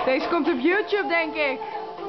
Deze komt op YouTube, denk ik.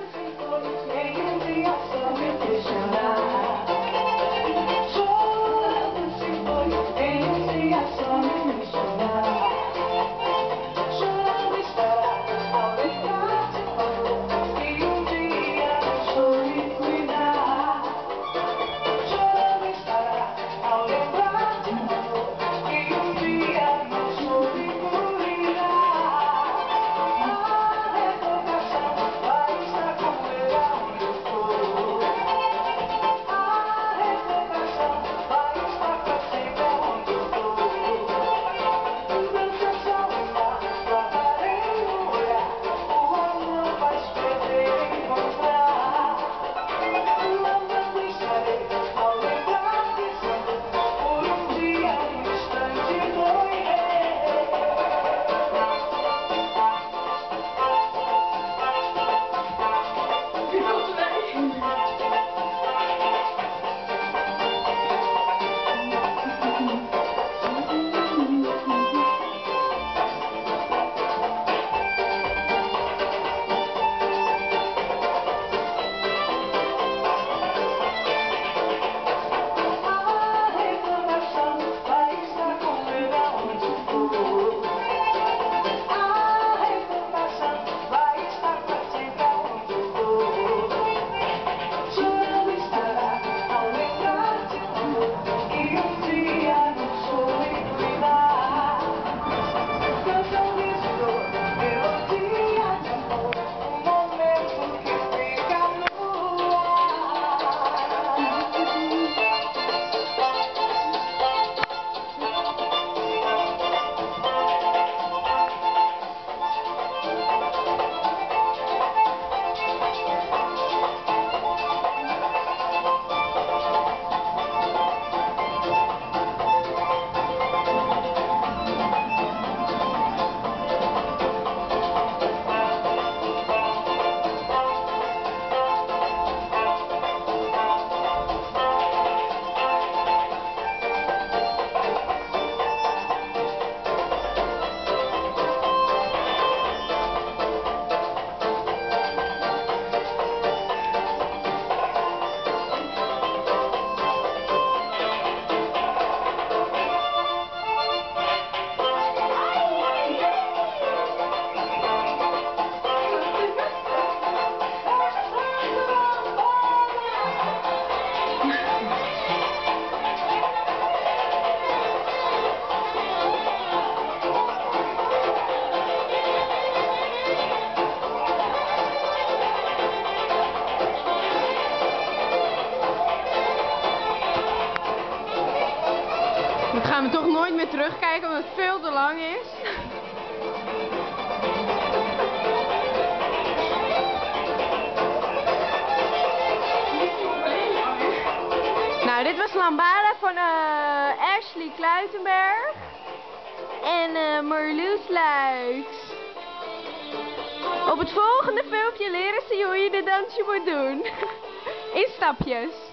Dan gaan we toch nooit meer terugkijken omdat het veel te lang is. Nou, dit was Lambada van Ashley Kluitenberg en Marloes Luijks. Op het volgende filmpje leren ze hoe je dit dansje moet doen. In stapjes.